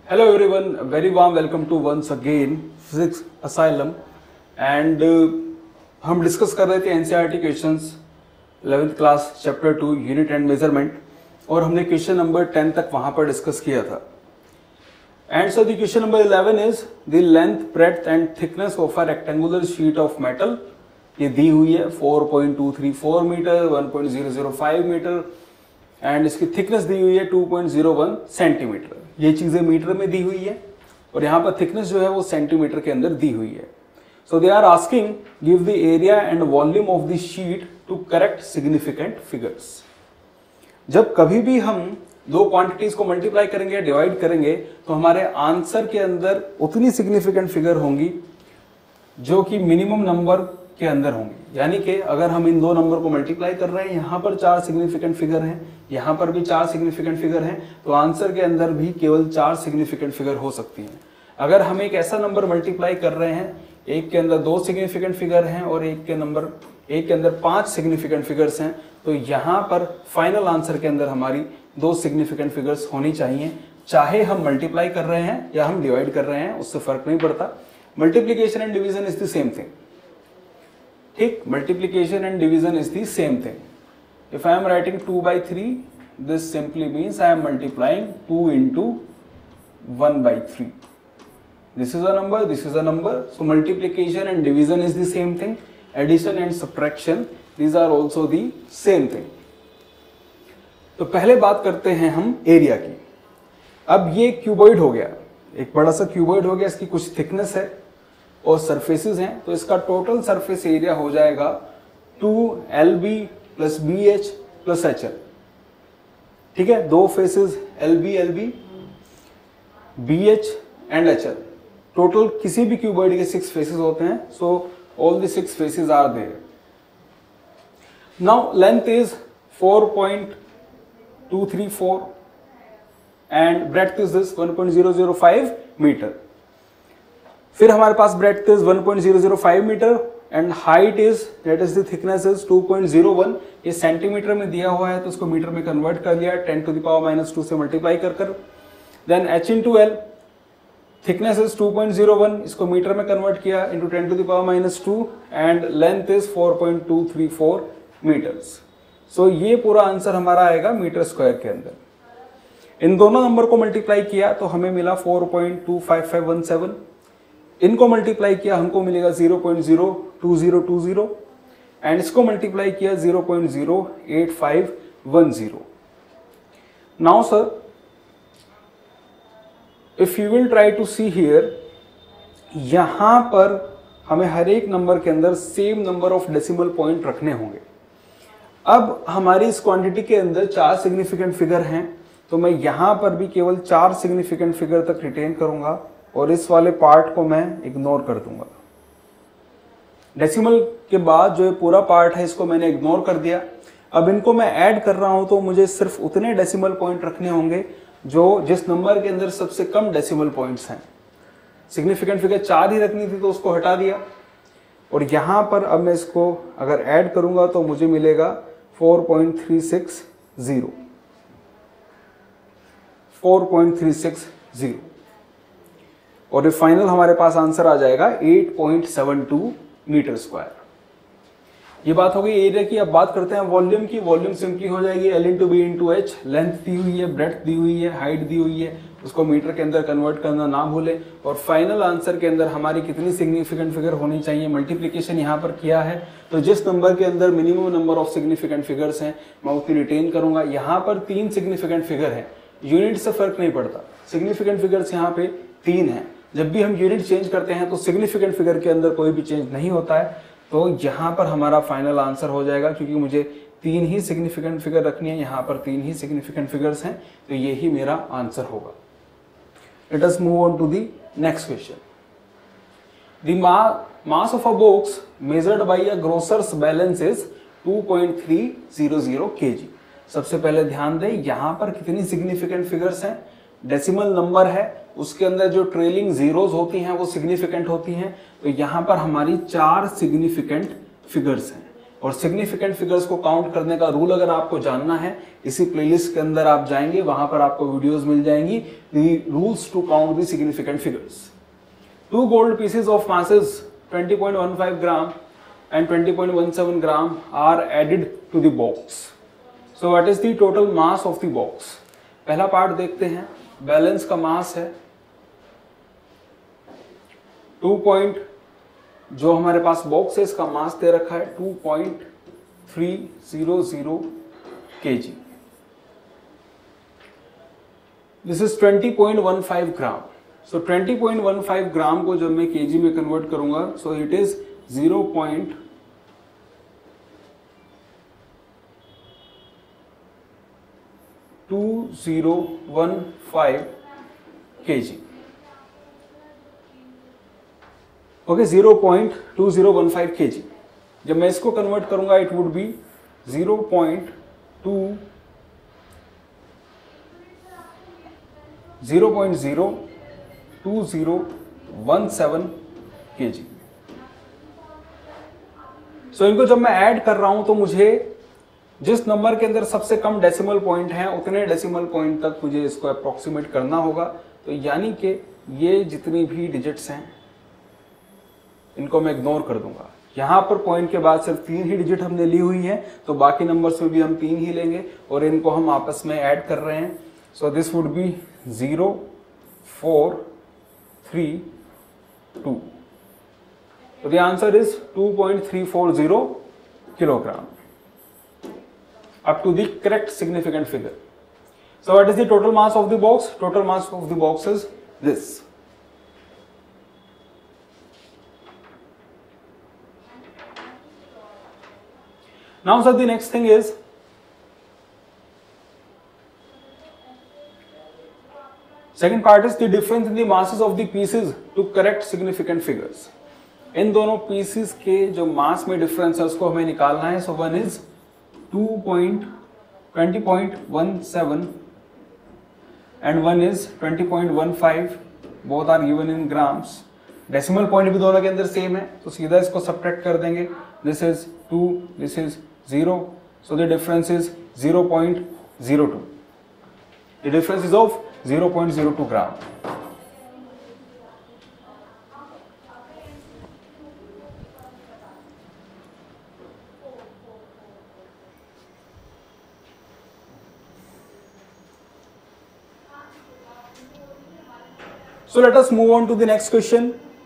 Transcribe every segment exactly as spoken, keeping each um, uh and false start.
Hello everyone, a very warm welcome to once again Physics Asylum and uh, हम discuss कर रहे थे NCERT questions eleventh class chapter two unit and measurement और हमने question number ten तक वहां पर डिस्कस किया था. And so the question number eleven is the length breadth and thickness of a rectangular sheet of metal. ये दी हुई है four point two three four metre, one point zero zero five metre and इसकी thickness दी हुई है two point zero one centimetre. ये चीजें मीटर में दी हुई है और यहाँ पर थिकनेस जो है वो सेंटीमीटर के अंदर दी हुई है. So they are asking give the area and volume of the sheet to correct significant figures. जब कभी भी हम दो क्वांटिटीज को मल्टीप्लाई करेंगे, डिवाइड करेंगे, तो हमारे आंसर के अंदर उतनी सिग्निफिकेंट फिगर होंगी जो कि मिनिमम नंबर के अंदर होंगी. यानी कि अगर हम इन दो नंबर को मल्टीप्लाई कर रहे हैं, यहाँ पर चार सिग्निफिकेंट फिगर हैं, यहाँ पर भी चार सिग्निफिकेंट फिगर हैं, तो आंसर के अंदर भी केवल चार सिग्निफिकेंट फिगर हो सकती हैं. अगर हम एक ऐसा नंबर मल्टीप्लाई कर रहे हैं, एक के अंदर दो सिग्निफिकेंट फिगर हैं और एक के नंबर एक के अंदर पांच सिग्निफिकेंट फिगर्स हैं, तो यहाँ पर फाइनल आंसर के अंदर हमारी दो सिग्निफिकेंट फिगर्स होनी चाहिए. चाहे हम मल्टीप्लाई कर रहे हैं या हम डिवाइड कर रहे हैं, उससे फर्क नहीं पड़ता. Multiplication and division is the same thing. ठीक, multiplication and division is the same thing. If I am writing two by three, this simply means I am multiplying two into one by three. This is a number, this is a number. So multiplication and division is the same thing. Addition and subtraction, these are also the same thing. तो पहले बात करते हैं हम area की. अब ये cuboid हो गया, एक बड़ा सा क्यूबॉइड हो गया, इसकी कुछ थिकनेस है और सरफेसेस हैं, तो इसका टोटल सरफेस एरिया हो जाएगा two L B plus B H plus H L. ठीक है, दो faces L B L B B H and H L. Total किसी भी क्यूबॉइड के सिक्स फेसेस होते हैं. So all the six faces are there. Now length is four point two three four and breadth is this one point zero zero five metre. फिर हमारे पास breadth is one point zero zero five metre and height is that is the thickness is two point zero one. ये centimetre में दिया हुआ है तो इसको मीटर में कन्वर्ट कर लिया, ten to the power minus two से मल्टीप्लाई कर कर. Then h into L, thickness is two point zero one, इसको मीटर में कन्वर्ट किया into ten to the power minus two and length is four point two three four metres. So ये पूरा answer हमारा आएगा metre square के अंदर. इन दोनों नंबर को मल्टीप्लाई किया तो हमें मिला four point two five five one seven. इनको मल्टीप्लाई किया हमको मिलेगा zero point zero two zero two zero and इसको मल्टीप्लाई किया zero point zero eight five one zero. Now sir, if you will try to see here, यहां पर हमें हर एक नंबर के अंदर same number of decimal point रखने होंगे. अब हमारी इस क्वांटिटी के अंदर चार सिग्निफिकेंट फिगर हैं, तो मैं यहां पर भी केवल चार सिग्निफिकेंट फिगर तक रिटेन करूंगा और इस वाले पार्ट को मैं इग्नोर कर दूंगा. डेसिमल के बाद जो ये पूरा पार्ट है इसको मैंने इग्नोर कर दिया. अब इनको मैं ऐड कर रहा हूं तो मुझे सिर्फ उतने डेसिमल पॉइंट रखने होंगे जो जिस नंबर के अंदर सबसे कम डेसिमल पॉइंट्स हैं. सिग्निफिकेंट फिगर चार ही रखनी थी तो उसको हटा दिया और यहां पर अब मैं इसको अगर ऐड करूंगा तो मुझे मिलेगा four point three six zero four point three six zero और ये फाइनल हमारे पास आंसर आ जाएगा eight point seven two metre square. ये बात हो गई एरिया की. अब बात करते हैं वॉल्यूम की. वॉल्यूम सिंपली हो जाएगी L into B into H. Length दी हुई है, ब्रेड्थ दी हुई है, हाइट दी हुई है, उसको मीटर के अंदर कन्वर्ट करना ना भूले. और फाइनल आंसर के अंदर हमारी कितनी सिग्निफिकेंट फिगर होनी चाहिए, मल्टीप्लीकेशन यहाँ पर किया है तो जिस नंबर के अंदर minimum number of significant figures हैं मैं उतनी रिटेन करूंगा. यहाँ पर तीन सिग्निफिकेंट फिगर है, यूनिट से फर्क नहीं पड़ता, सिग्निफिकेंट फिगर्स यहाँ पे तीन है. जब भी हम यूनिट चेंज करते हैं तो सिग्निफिकेंट फिगर के अंदर कोई भी चेंज नहीं होता है. तो यहाँ पर हमारा फाइनल आंसर हो जाएगा क्योंकि मुझे तीन ही सिग्निफिकेंट फिगर रखनी है, यहाँ पर तीन ही सिग्निफिकेंट फिगर्स हैं, तो ये ही मेरा आंसर होगा. Let us move on to the next question. The mass of a box measured by a grocer's balance is two point three zero zero kg. सबसे पहले ध्यान दें यहाँ पर कितनी सिग्निफिकेंट फिगर्स हैं. डेसिमल नंबर है, उसके अंदर जो ट्रेलिंग जीरोज होती हैं वो सिग्निफिकेंट होती हैं. तो यहाँ पर हमारी चार सिग्निफिकेंट फिगर्स हैं. और सिग्निफिकेंट फिगर्स को काउंट करने का रूल अगर आपको जानना है, इसी प्लेलिस्ट के अंदर आप जाएंगे, वहां पर आपको वीडियोस मिल जाएंगी, the rules to count the significant figures. Two gold pieces of masses twenty point one five gram and twenty point one seven gram are added to the box. So what is the total mass of the box? पहला part देखते हैं, balance का मास है two point, जो हमारे पास box है इसका मास दे रखा है two point three zero zero kg. This is twenty point one five gram. So twenty point one five gram को जब मैं केजी में कन्वर्ट करूंगा, so it is zero point two zero one five kg. Okay, zero point two zero one five kg. जब मैं इसको convert करूंगा it would be zero point two zero point zero two zero one seven kg. So इनको जब मैं add कर रहा हूं तो मुझे जिस नंबर के अंदर सबसे कम डेसिमल पॉइंट है उतने डेसिमल पॉइंट तक मुझे इसको अप्रोक्सीमेट करना होगा। तो यानी कि ये जितनी भी डिजिट्स हैं इनको मैं इग्नोर कर दूंगा। यहां पर पॉइंट के बाद सिर्फ तीन ही डिजिट हमने ली हुई है, तो बाकी नंबर्स में भी हम तीन ही लेंगे और इनको हम आपस में ऐड कर रहे हैं। So this would be zero four three two. So the answer is two point three four zero kilogram up to the correct significant figure. So what is the total mass of the box? Total mass of the box is this. Now sir, the next thing is second part is the difference in the masses of the pieces to correct significant figures. इन दोनों pieces के जो मास में difference है उसको हमें निकालना है। So one is two point twenty point one seven and one is twenty point one five, both are given in grams. Decimal point भी दोनों के अंदर सेम है, तो सीधा इसको सब्ट्रैक्ट कर देंगे। This is two, this is zero, so the difference is zero point zero two. The difference is of zero point zero two gram. So let us move on to the next question.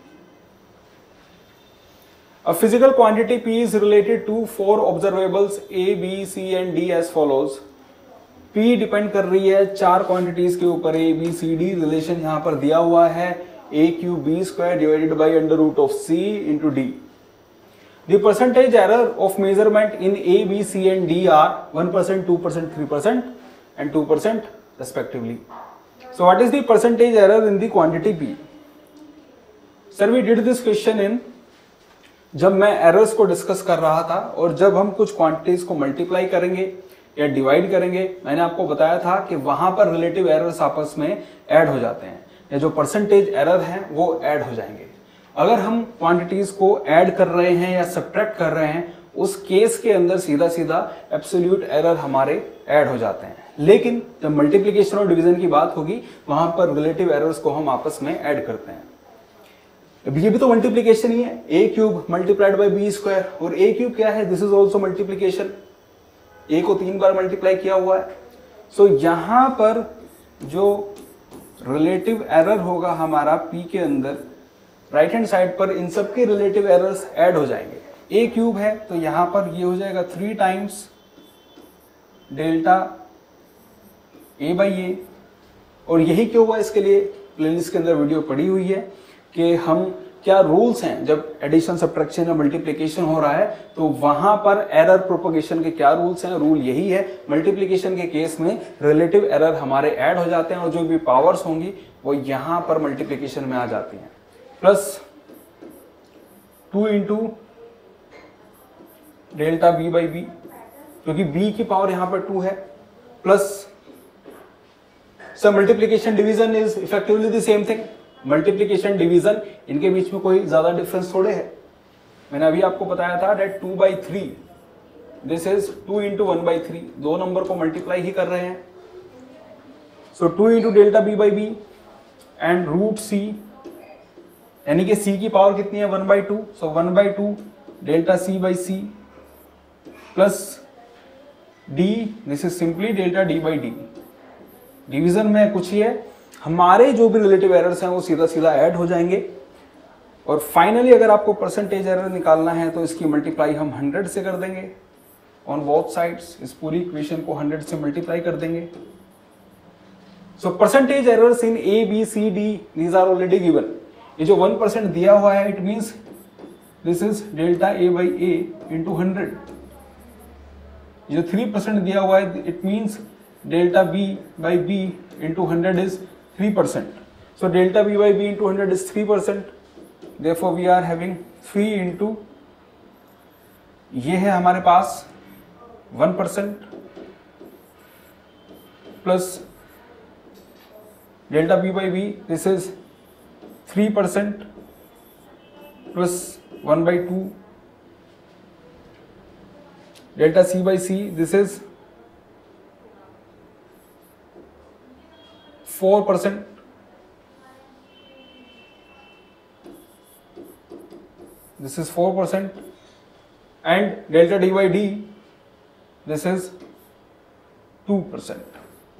A physical quantity P is related to four observables A, B, C and D as follows. P depend कर रही है चार quantities के ऊपर, A, B, C, D। Relation यहाँ पर दिया हुआ है A cube B square divided by under root of C into D। The percentage error of measurement in A, B, C and D are one percent, two percent, three percent and two percent respectively. So what is the percentage error in the quantity P? Sir, we did this question in, जब मैं errors को discuss कर रहा था और जब हम कुछ क्वांटिटीज को मल्टीप्लाई करेंगे या डिवाइड करेंगे, मैंने आपको बताया था कि वहां पर रिलेटिव एरर्स आपस में ऐड हो जाते हैं, या जो परसेंटेज एरर हैं वो ऐड हो जाएंगे। अगर हम क्वांटिटीज को ऐड कर रहे हैं या सब्ट्रैक्ट कर रहे हैं, उस केस के अंदर सीधा सीधा एब्सोल्यूट एरर हमारे ऐड हो जाते हैं। लेकिन जब मल्टीप्लिकेशन और डिवीजन की बात होगी वहां पर रिलेटिव एरर्स को हम आपस में ऐड करते हैं। अब ये भी तो मल्टीप्लिकेशन ही है, A cube multiplied by B square, और ए क्यूब क्या है, this is also multiplication. A को तीन बार मल्टीप्लाई किया हुआ है। सो so, यहां पर जो रिलेटिव एरर होगा हमारा पी के अंदर, राइट हैंड साइड पर इन सबके रिलेटिव एरर्स ऐड हो जाएंगे। ए क्यूब है तो यहां पर ये हो जाएगा three times delta A by A. और यही क्यों हुआ, इसके लिए प्लेलिस्ट के अंदर वीडियो पड़ी हुई है कि हम क्या रूल्स हैं जब एडिशन सब्ट्रैक्शन या मल्टीप्लिकेशन हो रहा है, तो वहां पर एरर प्रोपगेशन के क्या रूल्स हैं। रूल यही है, मल्टीप्लिकेशन के केस में रिलेटिव एरर हमारे ऐड हो जाते हैं और जो भी पावर्स होंगी वो यहां पर मल्टीप्लिकेशन में आ जाती हैं। Plus two into delta B by B, क्योंकि बी की पावर यहां पर टू है, plus sir multiplication division is effectively the same thing. Multiplication division इनके बीच में कोई ज्यादा डिफरेंस थोड़े है। मैंने अभी आपको बताया था that two by three this is two into one by three, दो नंबर को मल्टीप्लाई ही कर रहे हैं. So two into delta B by B and root C, यानी कि सी की पावर कितनी है one by two. So one by two delta C by C plus D, this is simply delta D by D. Division में कुछ ही है, हमारे जो भी रिलेटिव एरर्स हैं वो सीधा सीधा ऐड हो जाएंगे. और फाइनली अगर आपको परसेंटेज एरर निकालना है तो इसकी मल्टीप्लाई हम हंड्रेड से कर देंगे ऑन बोथ साइड्स. इस पूरी इक्वेशन को हंड्रेड से मल्टीप्लाई कर देंगे. So percentage errors in A B C D these are already given. ये जो वन परसेंट दिया हुआ है it means this is delta A by A into hundred. जो थ्री परसेंट दिया हुआ है it means delta B by B into hundred is three percent. So delta B by B into hundred is three percent. Therefore we are having three into, ये है हमारे पास one percent plus delta B by B, this is three percent plus one by two delta C by C, this is four percent this is four percent and delta d by d this is two percent.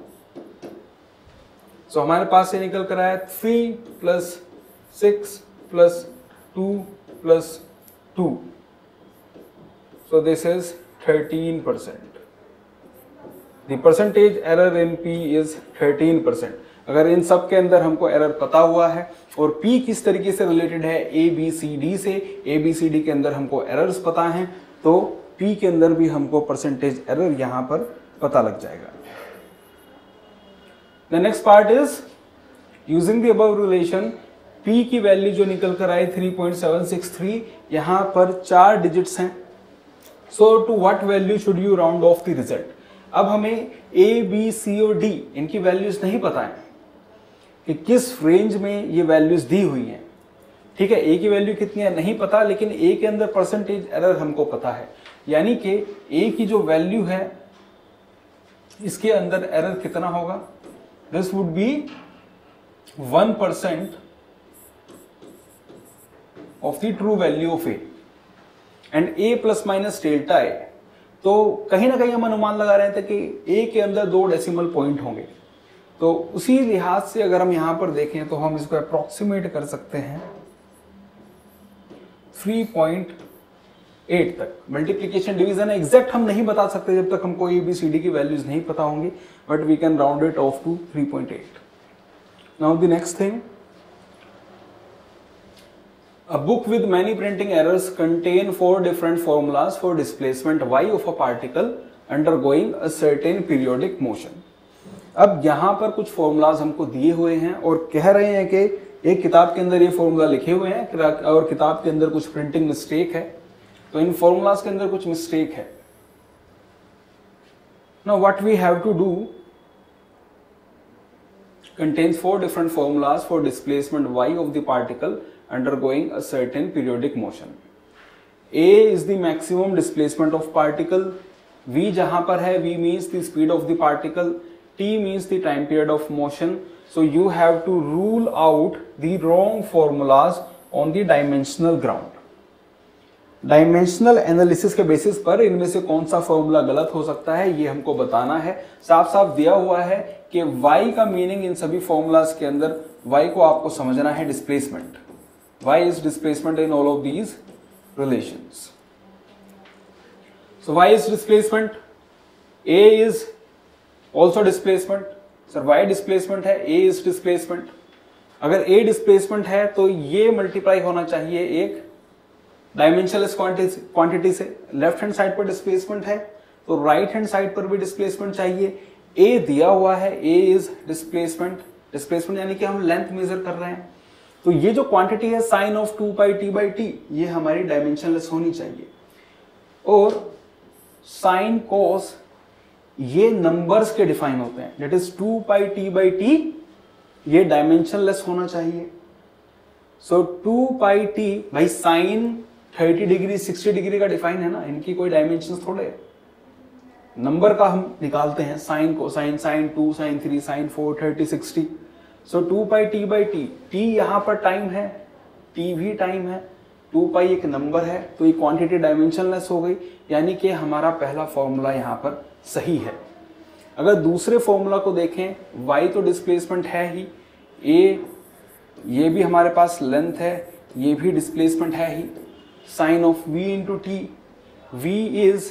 so हमारे पास ये निकल कर आया three plus six plus two plus two, so this is thirteen percent. the percentage error in P is thirteen percent. अगर इन सब के अंदर हमको एरर पता हुआ है और P किस तरीके से रिलेटेड है A B C D से, A B C D के अंदर हमको एरर्स पता हैं, तो P के अंदर भी हमको परसेंटेज एरर यहां पर पता लग जाएगा. The next part is using the above relation. P की वैल्यू जो निकल कर आई three point seven six three, यहां पर चार डिजिट्स हैं. So to what value should you round off the result. अब हमें A B C और D इनकी वैल्यूज नहीं पता है कि किस रेंज में ये वैल्यूज दी हुई हैं. ठीक है, ए की वैल्यू कितनी है नहीं पता, लेकिन ए के अंदर परसेंटेज एरर हमको पता है. यानी कि ए की जो वैल्यू है इसके अंदर एरर कितना होगा, this would be one percent of the true value of A and A plus minus delta A. तो कहीं ना कहीं हम अनुमान लगा रहे थे कि ए के अंदर दो डेसिमल पॉइंट होंगे. तो उसी लिहाज से अगर हम यहां पर देखें तो हम इसको अप्रोक्सीमेट कर सकते हैं थ्री पॉइंट एट तक. मल्टीप्लिकेशन डिवीजन एग्जैक्ट हम नहीं बता सकते जब तक हमको ए बी सी डी की वैल्यूज नहीं पता होंगी, but we can round it off to three point eight. Now the next thing, a book with many printing errors contain four different formulas for displacement y of a particle undergoing a certain periodic motion. अब यहां पर कुछ formulas हमको दिए हुए हैं और कह रहे हैं कि एक किताब के अंदर ये फॉर्मूला लिखे हुए हैं और किताब के अंदर कुछ प्रिंटिंग मिस्टेक है, तो इन फॉर्मूलाज के अंदर कुछ मिस्टेक है. Now what we have to do, contains four different formulas for displacement y of the particle undergoing a certain periodic motion. A is the maximum displacement of particle. V जहां पर है, V means the speed of the particle. T means the time period of motion. So you have to rule out the wrong formulas on the dimensional ground. Dimensional analysis के basis पर इनमें से कौन सा formula गलत हो सकता है ये हमको बताना है. साफ साफ दिया हुआ है कि y का मीनिंग इन सभी फॉर्मूलाज के अंदर, y को आपको समझना है displacement. y is displacement in all of these relations. So y is displacement, a is also displacement. Sir y displacement है, a is displacement. अगर a displacement है तो ये मल्टीप्लाई होना चाहिए एक डायमेंशनलेस क्वांटिटी से. लेफ्ट हैंड साइड पर डिस्प्लेसमेंट है तो राइट हैंड साइड पर भी डिस्प्लेसमेंट चाहिए. a दिया हुआ है, a इज डिस्प्लेसमेंट. डिस्प्लेसमेंट यानी कि हम लेंथ मेजर कर रहे हैं, तो ये जो क्वांटिटी है sine of two pi T by T ये हमारी डायमेंशनलेस होनी चाहिए. और साइन कोस ये नंबर्स के डिफाइन होते हैं, that is two pi T by T ये डायमेंशनलेस होना चाहिए. So two pi T by sine thirty degree sixty degree का डिफाइन है ना, इनकी कोई डायमेंशन थोड़े. नंबर का हम निकालते हैं, साइन को, sine sine two, sine three, sine four, thirty, sixty. So two pi T by T, T यहाँ पर टाइम है, टी भी टाइम है, टू पाई एक नंबर है, तो ये क्वांटिटी डायमेंशनलेस हो गई, यानी कि हमारा पहला फॉर्मूला यहाँ पर सही है। अगर दूसरे फॉर्मूला को देखें, y तो डिस्प्लेसमेंट है ही, a ये भी हमारे पास लेंथ है, ये भी डिस्प्लेसमेंट है ही, sine of v into T, v is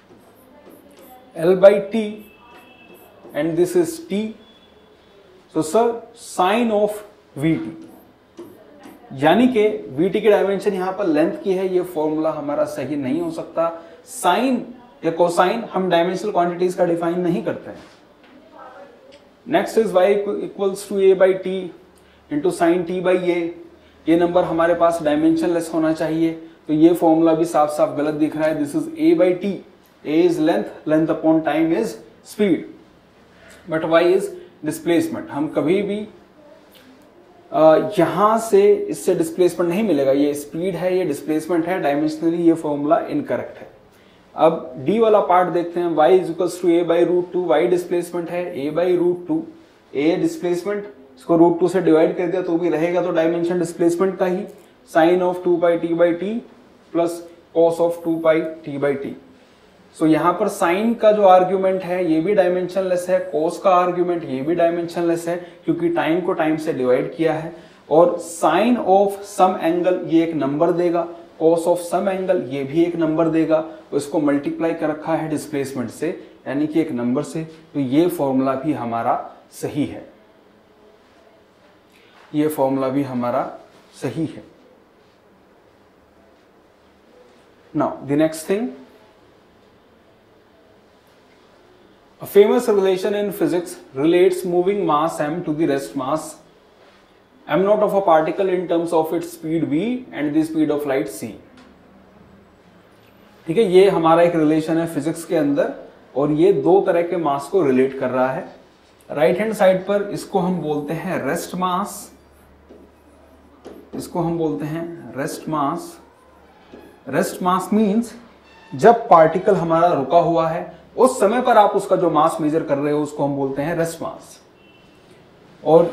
l by T and this is t, so sir sine of vt, यानी कि vt की डायमेंशन यहां पर लेंथ की है, ये फॉर्मूला हमारा सही नहीं हो सकता। साइन या कोसाइन हम डायमेंशनल क्वांटिटीज का डिफाइन नहीं करते हैं। Next is y equals to a by T into sine T by A, ये नंबर हमारे पास डायमेंशनलेस होना चाहिए, तो ये फॉर्मूला भी साफ साफ गलत दिख रहा है। This is a by T, a is length, length upon time is speed, but y is displacement. हम कभी भी यहां से इससे डिस्प्लेसमेंट नहीं मिलेगा, ये स्पीड है, ये डिस्प्लेसमेंट है, डायमेंशनली ये फॉर्मूला इनकरेक्ट है। अब डी वाला पार्ट देखते हैं, y is equals to A by root two, Y displacement है, a by root two, A displacement, इसको रूट टू से डिवाइड कर दिया तो भी रहेगा, तो डायमेंशन डिस्प्लेसमेंट का ही, sine of two pi T by T plus cos of two pi T by T. So यहाँ पर साइन का जो आर्ग्यूमेंट है ये भी डायमेंशनलेस है, कॉस का आर्ग्यूमेंट ये भी डायमेंशनलेस है, क्योंकि टाइम को टाइम से डिवाइड किया है, और साइन ऑफ सम एंगल ये एक नंबर देगा, कॉस ऑफ सम एंगल ये भी एक नंबर देगा, तो इसको मल्टीप्लाई कर रखा है डिस्प्लेसमेंट से, यानी कि एक नंबर से, तो ये फॉर्मूला भी हमारा सही है, ये फॉर्मूला भी हमारा सही है। Now the next thing, a famous relation in physics relates moving mass m to the rest mass m naught of a particle in terms of its speed v and the speed of light c। ठीक है, ये हमारा एक relation है physics के अंदर, और ये दो तरह के मास को रिलेट कर रहा है। राइट हैंड साइड पर इसको हम बोलते हैं रेस्ट मास, इसको हम बोलते हैं rest mass. Rest mass means जब पार्टिकल हमारा रुका हुआ है उस समय पर आप उसका जो मास मेजर कर रहे हो उसको हम बोलते हैं रेस्ट मास। और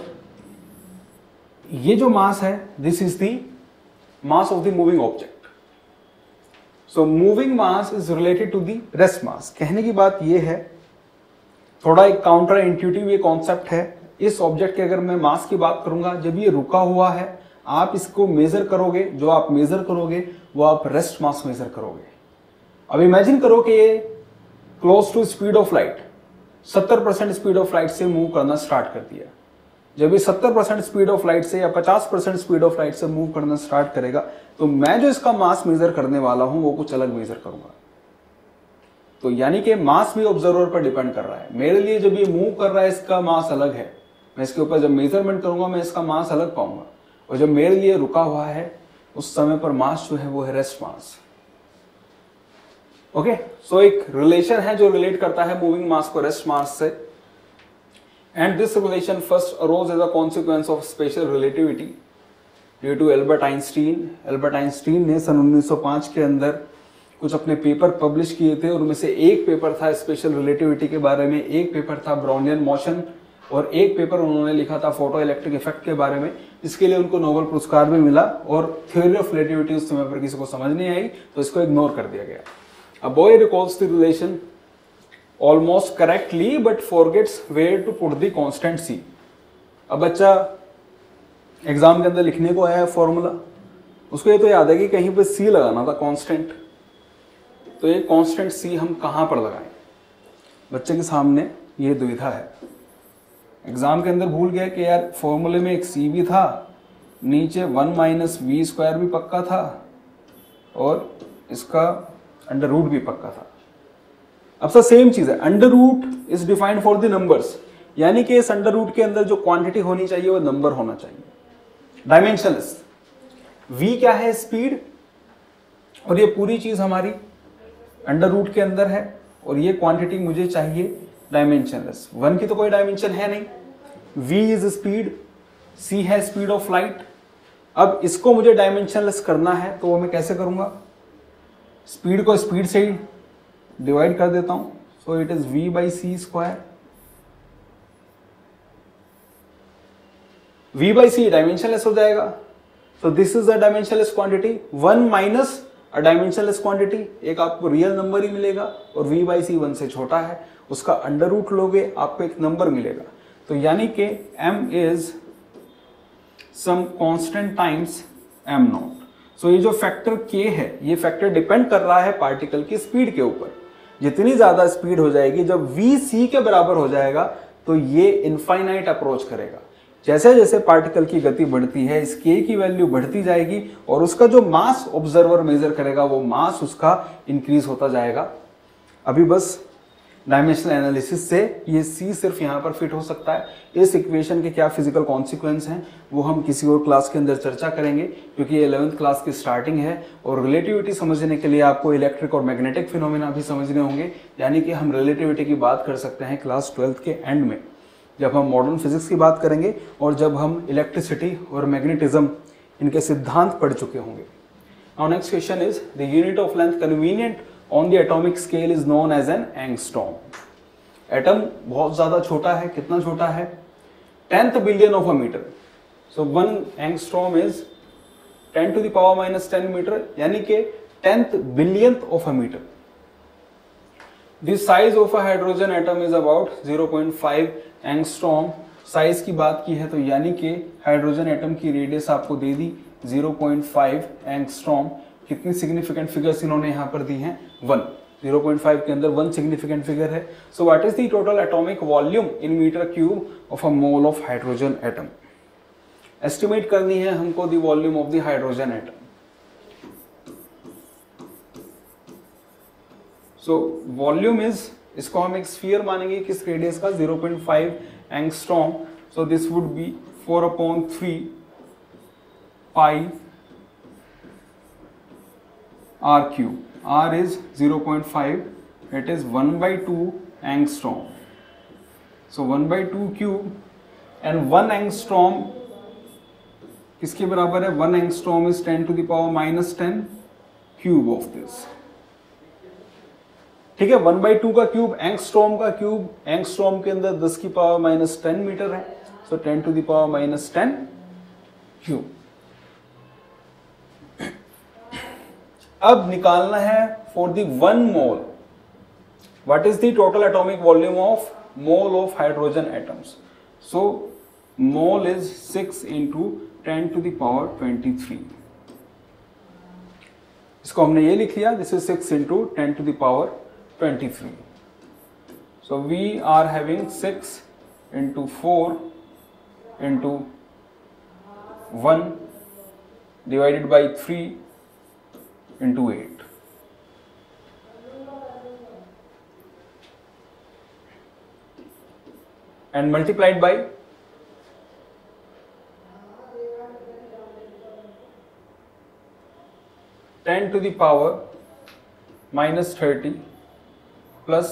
ये जो मास है, this is the mass of the moving object. So moving mass is related to the rest mass. कहने की बात ये है, थोड़ा एक काउंटर इंट्यूटिव ये कॉन्सेप्ट है। इस ऑब्जेक्ट के अगर मैं मास की बात करूंगा, जब ये रुका हुआ है आप इसको मेजर करोगे, जो आप मेजर करोगे वो आप रेस्ट मास मेजर करोगे। अब इमेजिन करो कि ये close to speed of light, सत्तर परसेंट स्पीड ऑफ लाइट से मूव करना स्टार्ट कर दिया। जब ये सत्तर परसेंट स्पीड ऑफ लाइट से या पचास परसेंट स्पीड ऑफ लाइट से मूव करना स्टार्ट करेगा, तो मैं जो इसका मास मेजर करने वाला हूं वो कुछ अलग मेजर करूंगा। तो यानी कि मास भी ऑब्जर्वर पर डिपेंड कर रहा है। मेरे लिए जब ये मूव कर रहा है इसका मास अलग है, मैं इसके ऊपर जब मेजरमेंट करूंगा मैं इसका मास अलग पाऊंगा, और जब मेरे लिए रुका हुआ है उस समय पर मास जो है वो है रेस्ट मास। ओके, सो एक रिलेशन है जो रिलेट करता है मूविंग मास को रेस्ट मास से, and this relation first arose as a consequence of special relativity due to Albert Einstein. Albert Einstein ने सन उन्नीस सौ पाँच के अंदर कुछ अपने पेपर पब्लिश किए थे, और उनमें से एक पेपर था स्पेशल रिलेटिविटी के बारे में, एक पेपर था ब्राउनियन मोशन, और एक पेपर उन्होंने लिखा था फोटो इलेक्ट्रिक इफेक्ट के बारे में, जिसके लिए उनको नोबेल पुरस्कार भी मिला। और थ्योरी ऑफ रिलेटिविटी उस समय पर किसी को समझ नहीं आई तो इसको इग्नोर कर दिया गया। A boy recalls the relation almost correctly but forgets where to put the constant c। अब बच्चा एग्जाम के अंदर लिखने को आया है फॉर्मूला, उसको ये तो याद है कि कहीं पे c लगाना था कांस्टेंट, तो ये कांस्टेंट c हम कहाँ पर लगाएं? बच्चे के सामने ये दुविधा है। एग्जाम के अंदर भूल गया कि यार फॉर्मूले में एक c भी था, नीचे वन माइनस वी स्क्वायर भी पक्का था, और इसका अंडर रूट भी पक्का था। अब सर सेम चीज है, under root is defined for the numbers, यानी कि इस अंडर रूट के अंदर जो क्वांटिटी होनी चाहिए वो नंबर होना चाहिए, डायमेंशनलेस। v क्या है? स्पीड, और ये पूरी चीज हमारी अंडर रूट के अंदर है, और ये क्वांटिटी मुझे चाहिए डायमेंशनलेस। वन की तो कोई डायमेंशन है नहीं, v इज स्पीड, c है स्पीड ऑफ लाइट। अब इसको मुझे डायमेंशनलेस करना है तो वो मैं कैसे करूंगा? स्पीड को स्पीड से ही डिवाइड कर देता हूं, so it is v by c square. v by c डायमेंशनलेस हो जाएगा, so this is a dimensionless quantity. One minus a dimensionless quantity, एक आपको रियल नंबर ही मिलेगा और v by c वन से छोटा है, उसका अंडर रूट लोगे आपको एक नंबर मिलेगा. तो यानी कि m is some constant times m naught. So so ये जो फैक्टर k है, ये फैक्टर डिपेंड कर रहा है पार्टिकल की स्पीड के ऊपर. जितनी ज्यादा स्पीड हो जाएगी, जब v c के बराबर हो जाएगा तो ये इनफाइनाइट अप्रोच करेगा. जैसे जैसे पार्टिकल की गति बढ़ती है, इस k की वैल्यू बढ़ती जाएगी और उसका जो मास ऑब्जर्वर मेजर करेगा वो मास उसका इंक्रीज होता जाएगा. अभी बस डायमेंशनल एनालिसिस से ये c सिर्फ यहाँ पर फिट हो सकता है. इस इक्वेशन के क्या फिजिकल कॉन्सिक्वेंस हैं वो हम किसी और क्लास के अंदर चर्चा करेंगे, क्योंकि ये इलेवेंथ क्लास की स्टार्टिंग है और रिलेटिविटी समझने के लिए आपको इलेक्ट्रिक और मैग्नेटिक फिनोमेना भी समझने होंगे. यानी कि हम रिलेटिविटी की बात कर सकते हैं क्लास ट्वेल्थ के एंड में, जब हम मॉडर्न फिजिक्स की बात करेंगे और जब हम इलेक्ट्रिसिटी और मैग्नेटिज्म इनके सिद्धांत पढ़ चुके होंगे. Now next question is the unit of length convenient on the atomic scale is known as an angstrom. Atom बहुत ज्यादा छोटा है. कितना छोटा है? Tenth billion of a metre. So one angstrom is ten to the power minus ten metre, यानी कि tenth billionth of a metre. The size of a hydrogen atom is about zero point five angstrom. Size की बात की है तो यानी कि hydrogen atom की रेडियस आपको दे दी ज़ीरो पॉइंट फाइव एंगस्ट्रॉम. कितनी सिग्निफिकेंट फिगर्स इन्होंने यहां पर दी हैं? वन. ज़ीरो पॉइंट फाइव के अंदर वन सिग्निफिकेंट फिगर है. So what is the total atomic volume in metre cube of a mole of hydrogen atom? Estimate करनी है हमको the volume of the hydrogen atom. So volume is, इसको हम एक sphere मानेंगे किस रेडियस का? Zero point five angstrom. So this would be four upon three pi r cube. r is zero point five, it is one by two angstrom. So one by to cube and one angstrom किसके बराबर है? One angstrom is ten to the power minus ten cube of this. ठीक है, one by two का cube, angstrom का cube, angstrom के अंदर दस की पावर माइनस टेन मीटर है. So ten to the power minus ten cube. अब निकालना है for the one mole, what is the total atomic volume of mole of hydrogen atoms. So mole is six into ten to the power twenty three. इसको हमने ये लिख लिया, this is six into ten to the power twenty three. So we are having six into four into one divided by three into eight. And multiplied by ten to the power minus thirty plus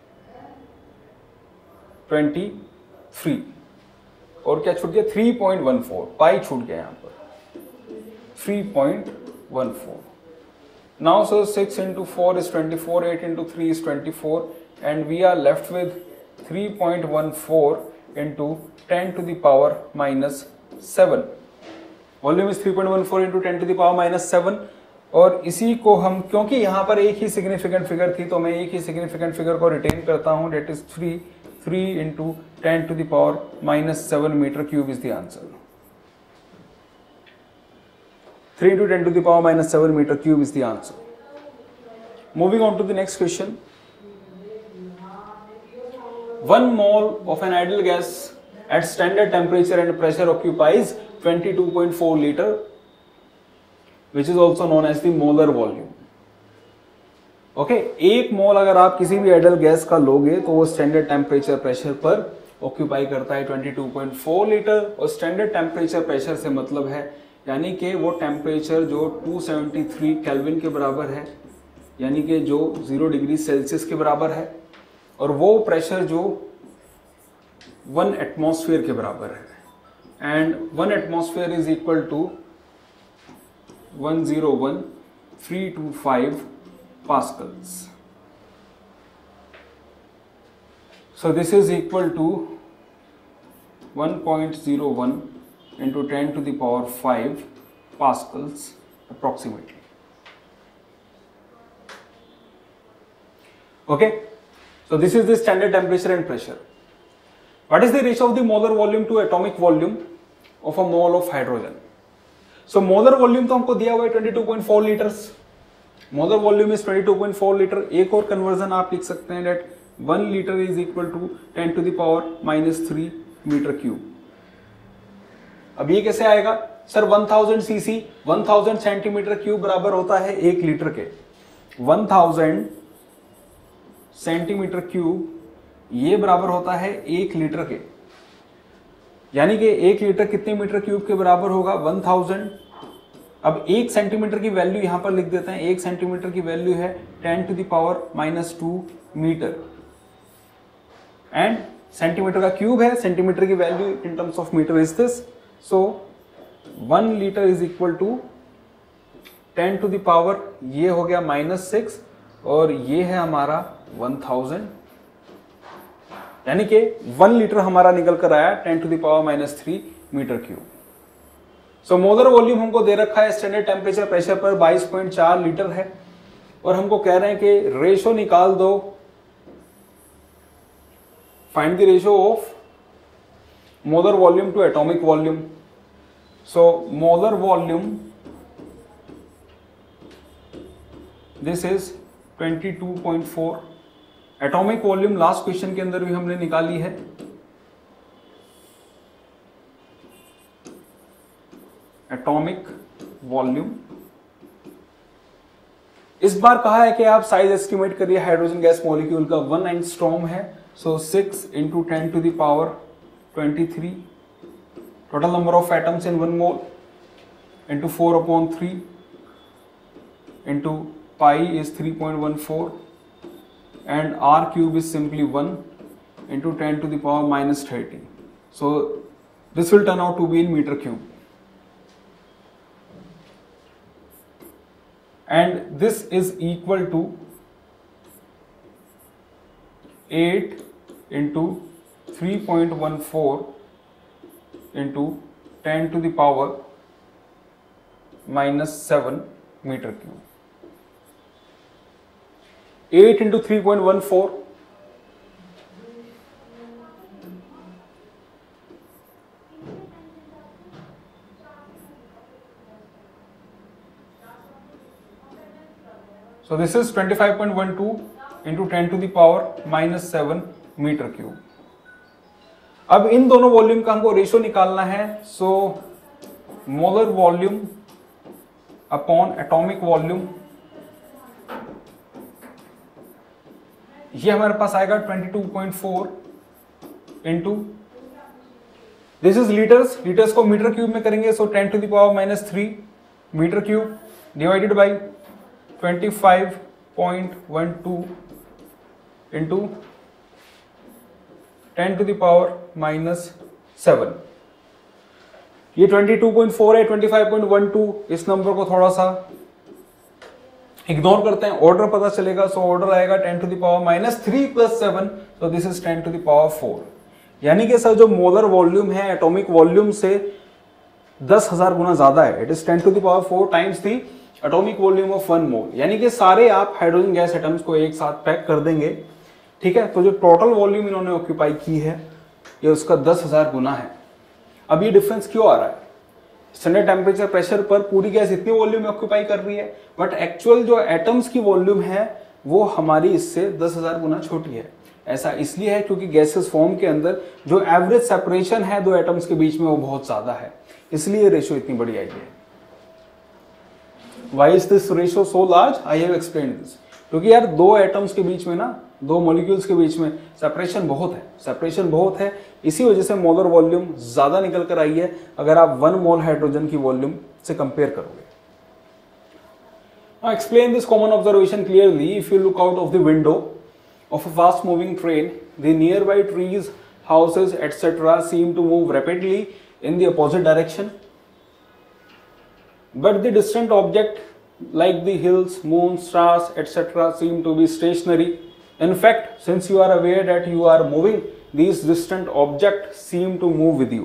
twenty three. और क्या छूट गया? Three point one four. Pi छूट गया यहां पर, three point one four. Now so six into four is twenty-four, eight into three is twenty-four, and we are left with three point one four into ten to the power minus seven. Volume is three point one four into ten to the power minus seven. और इसी को हम, क्योंकि यहाँ पर एक ही significant figure थी तो मैं एक ही सिग्निफिकेंट फिगर को रिटेन करता हूँ, that is three. Three into ten to the power minus seven metre cube is the answer. three into ten to the power minus seven meter cube is the answer. Moving on to the next question. One mole of an ideal gas at standard temperature and pressure occupies twenty-two point four liter, which is also known as the molar volume. Okay, एक मोल अगर आप किसी भी ideal gas का लोगे तो वो standard temperature pressure पर ऑक्यूपाई करता है twenty two point four litre. और स्टैंडर्ड टेम्परेचर प्रेशर से मतलब है यानी कि वो टेम्परेचर जो टू सेवेंटी थ्री केल्विन के बराबर है, यानी कि जो जीरो डिग्री सेल्सियस के बराबर है, और वो प्रेशर जो वन एटमॉस्फेयर के बराबर है. And one atmosphere is equal to one zero one three two five pascals. So this is equal to one point zero one into ten to the power five pascals approximately. Okay, so this is the standard temperature and pressure. What is the ratio of the molar volume to atomic volume of a mole of hydrogen? So molar volume तो हमको दिया हुआ है twenty-two point four liters. Molar volume is twenty-two point four liter. एक और conversion आप लिख सकते हैं that one liter is equal to ten to the power minus three meter cube. अब ये कैसे आएगा sir? one thousand cc one thousand centimetre cube बराबर होता है एक लीटर के. one thousand सेंटीमीटर क्यूब ये बराबर होता है एक लीटर के, यानी कि एक लीटर कितने मीटर क्यूब के बराबर होगा? one thousand. अब एक सेंटीमीटर की वैल्यू यहां पर लिख देते हैं. एक सेंटीमीटर की वैल्यू है ten to the power minus two metre, and centimetre का क्यूब है. सेंटीमीटर की value in terms of metre is this. So one litre is equal to ten to the power, ये हो गया माइनस सिक्स, और ये है हमारा वन थाउजेंड, यानी कि वन लीटर हमारा निकल कर आया ten to the power minus three metre cube. So molar volume हमको दे रखा है स्टैंडर्ड टेम्परेचर प्रेशर पर बाईस पॉइंट चार लीटर है, और हमको कह रहे हैं कि रेशो निकाल दो. Find the ratio of molar volume to atomic volume. So molar volume this is twenty-two point four. Atomic volume last question के अंदर भी हमने निकाली है. एटॉमिक वॉल्यूम इस बार कहा है कि आप साइज एस्टिमेट करिए हाइड्रोजन गैस मॉलिक्यूल का. वन एंगस्ट्रॉम है, so six into ten to the power twenty three. Total number of atoms in one mole into four upon three into pi is three point one four, and r cube is simply one into ten to the power minus thirty. So this will turn out to be in meter cube, and this is equal to eight into three point one four into ten to the power minus seven meter cube. eight into three point one four, so this is twenty-five point one two into ten to the power minus seven meter cube. अब इन दोनों volume का हमको ratio निकालना है. So molar volume upon atomic volume, ये हमारे पास आएगा twenty-two point four into, this is liters. Liters को मीटर क्यूब में करेंगे, so ten to the power minus three metre cube divided by twenty-five point one two into ten to the power minus seven. ये twenty-two point four है, twenty-five point one two. इस नंबर को थोड़ा सा ignore करते हैं, ऑर्डर पता चलेगा. सो ऑर्डर आएगा ten to the power minus three plus seven, so this is ten to the power four. यानी कि सर जो मोलर वॉल्यूम है एटॉमिक वॉल्यूम से दस हजार गुना ज्यादा है. It is ten to the power four times the atomic volume of one mole. यानी कि सारे आप हाइड्रोजन गैस एटम्स को एक साथ पैक कर देंगे, ठीक है. तो जो टोटल वॉल्यूम इन्होंने ऑक्यूपाई की है ये उसका दस हजार गुना है. अब ये डिफरेंस क्यों आ रहा है? स्टैंडर्ड टेम्परेचर प्रेशर पर पूरी गैस इतनी वॉल्यूम ऑक्यूपाई कर रही है, बट एक्चुअल जो एटम्स की वॉल्यूम है वो हमारी इससे दस हजार गुना छोटी है. ऐसा इसलिए है क्योंकि गैसेस फॉर्म के अंदर जो एवरेज सेपरेशन है दो एटम्स के बीच में वो बहुत ज्यादा है, इसलिए रेशियो इतनी बड़ी आई है. Why is this ratio so large? I have explained this. क्योंकि यार दो एटम्स के बीच में ना, दो मॉलिक्यूल्स के बीच में सेपरेशन बहुत है, सेपरेशन बहुत है. इसी वजह से मोलर वॉल्यूम ज्यादा निकल कर आई है अगर आप वन मोल हाइड्रोजन की वॉल्यूम से कंपेयर करोगे. Now explain this common observation clearly. If you look out of the window of a fast moving train, the nearby trees, houses, et cetera seem to move rapidly in the opposite direction, but the distant object like the hills, moon, stars, et cetera seem to be stationary In fact, since you are aware that you are moving, these distant objects seem to move with you.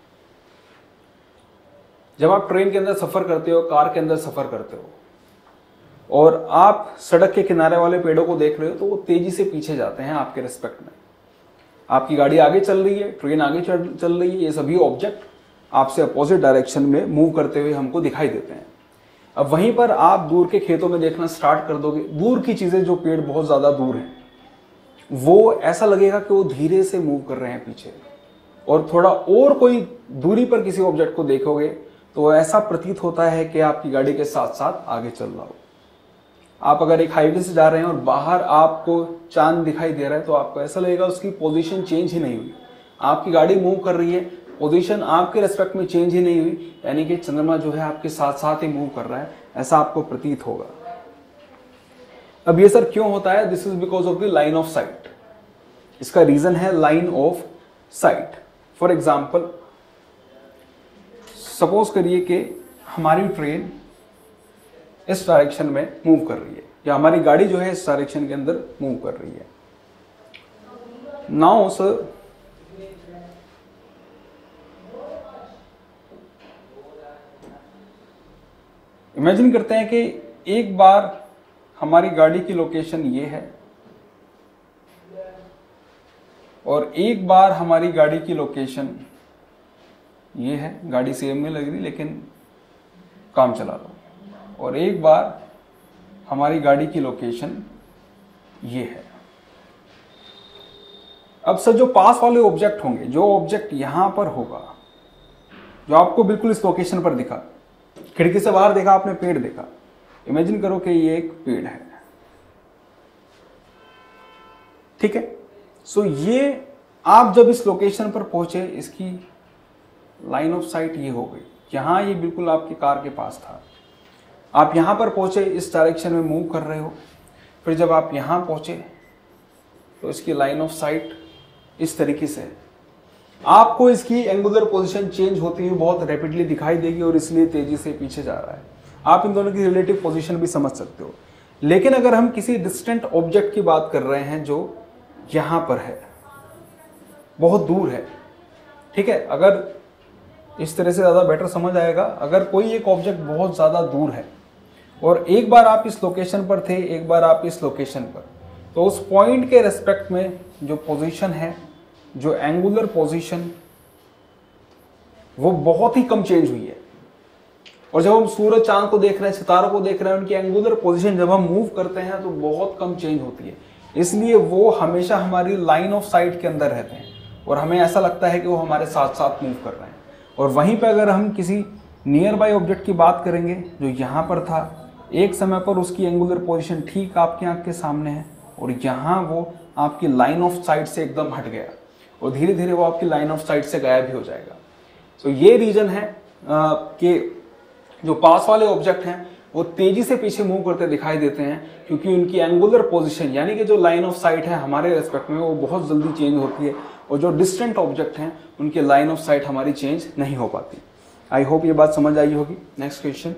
जब आप train के अंदर सफर करते हो, car के अंदर सफर करते हो और आप सड़क के किनारे वाले पेड़ों को देख रहे हो, तो वो तेजी से पीछे जाते हैं आपके रिस्पेक्ट में। आपकी गाड़ी आगे चल रही है, ट्रेन आगे चल रही है, ये सभी ऑब्जेक्ट आपसे अपोजिट डायरेक्शन में मूव करते हुए हमको दिखाई देते हैं। अब वहीं पर आप दूर के खेतों में देखना स्टार्ट कर दोगे, दूर की चीजें, जो पेड़ बहुत ज्यादा दूर हैं, वो ऐसा लगेगा कि वो धीरे से मूव कर रहे हैं पीछे। और थोड़ा और कोई दूरी पर किसी ऑब्जेक्ट को देखोगे तो ऐसा प्रतीत होता है कि आपकी गाड़ी के साथ साथ आगे चल रहा हो। आप अगर एक हाईवे से जा रहे हैं और बाहर आपको चांद दिखाई दे रहा है, तो आपको ऐसा लगेगा उसकी पोजीशन चेंज ही नहीं हुई। आपकी गाड़ी मूव कर रही है, पोजीशन आपके रेस्पेक्ट में चेंज ही नहीं हुई, यानी कि चंद्रमा जो है आपके साथ साथ ही मूव कर रहा है, ऐसा आपको प्रतीत होगा। अब ये सर क्यों होता है? This is because of the line of sight. इसका रीजन है line of sight. For example, suppose करिए कि हमारी ट्रेन इस डायरेक्शन में मूव कर रही है, या हमारी गाड़ी जो है इस डायरेक्शन के अंदर मूव कर रही है। नाउ सर, इमेजिन करते हैं कि एक बार हमारी गाड़ी की लोकेशन ये है और एक बार हमारी गाड़ी की लोकेशन ये है। गाड़ी सेम में लग रही लेकिन काम चला लो। और एक बार हमारी गाड़ी की लोकेशन ये है। अब सर, जो पास वाले ऑब्जेक्ट होंगे, जो ऑब्जेक्ट यहां पर होगा, जो आपको बिल्कुल इस लोकेशन पर दिखा, खिड़की से बाहर देखा आपने, पेड़ देखा, इमेजिन करो कि ये एक पेड़ है, ठीक है। सो ये आप जब इस लोकेशन पर पहुंचे, इसकी लाइन ऑफ साइट ये हो गई। यहां ये बिल्कुल आपकी कार के पास था, आप यहां पर पहुंचे, इस डायरेक्शन में मूव कर रहे हो। फिर जब आप यहां पहुंचे तो इसकी लाइन ऑफ साइट इस तरीके से है। आपको इसकी एंगुलर पोजीशन चेंज होती हुई बहुत रैपिडली दिखाई देगी और इसलिए तेजी से पीछे जा रहा है। आप इन दोनों की रिलेटिव पोजीशन भी समझ सकते हो। लेकिन अगर हम किसी डिस्टेंट ऑब्जेक्ट की बात कर रहे हैं जो यहां पर है, बहुत दूर है, ठीक है, अगर इस तरह से ज्यादा बेटर समझ आएगा, अगर कोई एक ऑब्जेक्ट बहुत ज्यादा दूर है और एक बार आप इस लोकेशन पर थे, एक बार आप इस लोकेशन पर, तो उस पॉइंट के रेस्पेक्ट में जो पोजीशन है, जो एंगुलर पोजीशन, वो बहुत ही कम चेंज हुई है। और जब हम सूरज चांद को देख रहे हैं, सितारों को देख रहे हैं, उनकी एंगुलर पोजीशन जब हम मूव करते हैं तो बहुत कम चेंज होती है। इसलिए वो हमेशा हमारी लाइन ऑफ साइट के अंदर रहते हैं और हमें ऐसा लगता है कि वो हमारे साथ साथ मूव कर रहे हैं। और वहीं पे अगर हम किसी नियर बाय ऑब्जेक्ट की बात करेंगे जो यहाँ पर था, एक समय पर उसकी एंगुलर पोजीशन ठीक आपकी आंख के सामने है और यहाँ वो आपकी लाइन ऑफ साइट से एकदम हट गया और धीरे धीरे वो आपकी लाइन ऑफ साइट से गायब भी हो जाएगा। सो so, ये रीजन है कि जो पास वाले ऑब्जेक्ट हैं वो तेजी से पीछे मूव करते दिखाई देते हैं, क्योंकि उनकी एंगुलर पोजीशन यानी कि जो लाइन ऑफ साइट है हमारे रेस्पेक्ट में, वो बहुत जल्दी चेंज होती है। और जो डिस्टेंट ऑब्जेक्ट हैं उनके लाइन ऑफ साइट हमारी चेंज नहीं हो पाती। आई होप ये बात समझ आई होगी। Next question,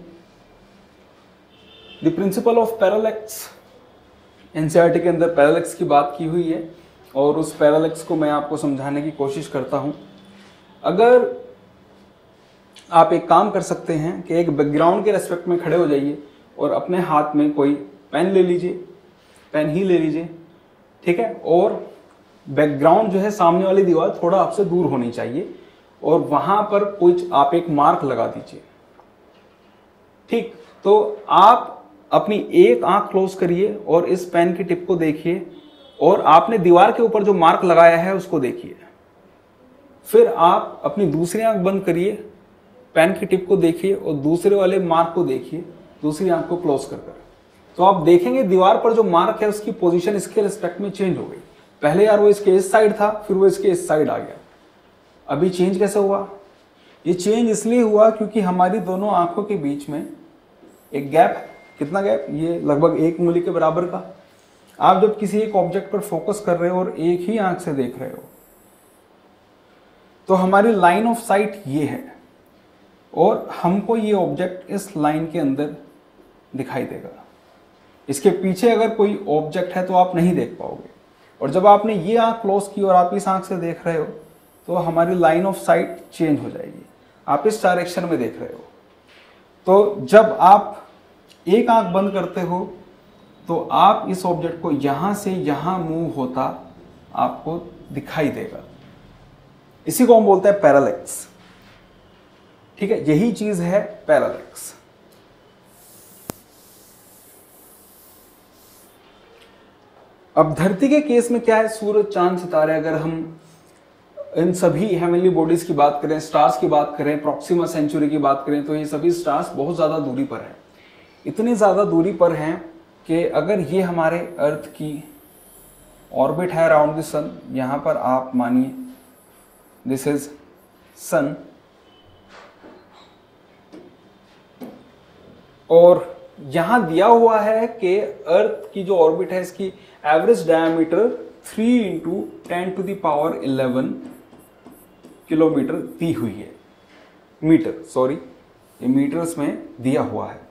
the principle of parallax. NCERT के अंदर पैरालैक्स की बात की हुई है और उस पैरालैक्स को मैं आपको समझाने की कोशिश करता हूं। अगर आप एक काम कर सकते हैं कि एक बैकग्राउंड के रेस्पेक्ट में खड़े हो जाइए और अपने हाथ में कोई पेन ले लीजिए, पेन ही ले लीजिए, ठीक है, और बैकग्राउंड जो है सामने वाली दीवार थोड़ा आपसे दूर होनी चाहिए और वहां पर कुछ आप एक मार्क लगा दीजिए, ठीक। तो आप अपनी एक आंख क्लोज करिए और इस पेन की टिप को देखिए और आपने दीवार के ऊपर जो मार्क लगाया है उसको देखिए। फिर आप अपनी दूसरी आंख बंद करिए, पेन की टिप को देखिए और दूसरे वाले मार्क को देखिए, दूसरी आंख को क्लोज कर कर। तो आप देखेंगे दीवार पर जो मार्क है उसकी पोजीशन इसके रिस्पेक्ट में चेंज हो गई। पहले यार वो इसके इस साइड था, फिर वो इसके इस साइड आ गया। अभी चेंज कैसे हुआ? ये चेंज इसलिए हुआ क्योंकि हमारी दोनों आंखों के बीच में एक गैप है। कितना गैप? ये लगभग एक उंगली के बराबर का। आप जब किसी एक ऑब्जेक्ट पर फोकस कर रहे हो और एक ही आंख से देख रहे हो तो हमारी लाइन ऑफ साइट ये है और हमको ये ऑब्जेक्ट इस लाइन के अंदर दिखाई देगा। इसके पीछे अगर कोई ऑब्जेक्ट है तो आप नहीं देख पाओगे। और जब आपने ये आंख क्लोज की और आप इस आंख से देख रहे हो तो हमारी लाइन ऑफ साइट चेंज हो जाएगी, आप इस डायरेक्शन में देख रहे हो। तो जब आप एक आंख बंद करते हो तो आप इस ऑब्जेक्ट को यहां से यहां मूव होता आपको दिखाई देगा, इसी को हम बोलते हैं पैरालैक्स। ठीक है, यही चीज है पैरालैक्स। अब धरती के केस में क्या है, सूरज चांद सितारे, अगर हम इन सभी हेवनली बॉडीज की बात करें, स्टार्स की बात करें, प्रॉक्सिमा सेंचुरी की बात करें, तो ये सभी स्टार्स बहुत ज्यादा दूरी पर हैं। इतनी ज्यादा दूरी पर हैं कि अगर ये हमारे अर्थ की ऑर्बिट है अराउंड द सन, यहां पर आप मानिए दिस इज सन, और यहां दिया हुआ है कि अर्थ की जो ऑर्बिट है इसकी average diameter three into ten to the power eleven kilometer दी हुई है, मीटर, सॉरी ये मीटर्स में दिया हुआ है।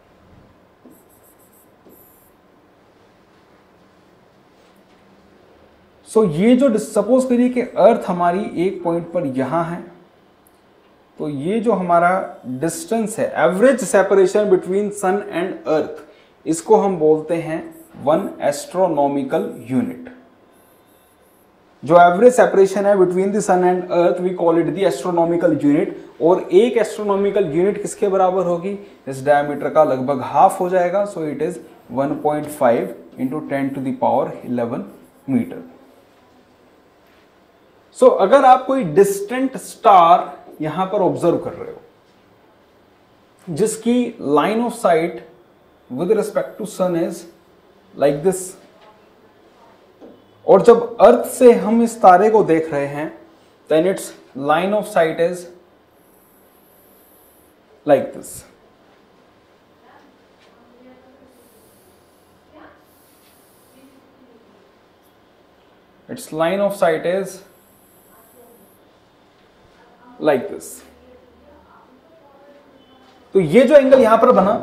सो so, ये जो सपोज करिए कि अर्थ हमारी एक पॉइंट पर यहां है, तो ये जो हमारा डिस्टेंस है, average separation between sun and earth, इसको हम बोलते हैं वन एस्ट्रोनॉमिकल यूनिट। जो एवरेज सेपरेशन है between the sun and earth we call it the astronomical unit. और एक एस्ट्रोनॉमिकल यूनिट किसके बराबर होगी, इस डायमीटर का लगभग हाफ हो जाएगा। So it is one point five into ten to the power eleven meter. So so, अगर आप कोई डिस्टेंट स्टार यहां पर ऑब्जर्व कर रहे हो जिसकी line of sight with respect to sun is like this, और जब अर्थ से हम इस तारे को देख रहे हैं then its line of sight is like this. Its line of sight is like this. तो ये जो एंगल यहां पर बना,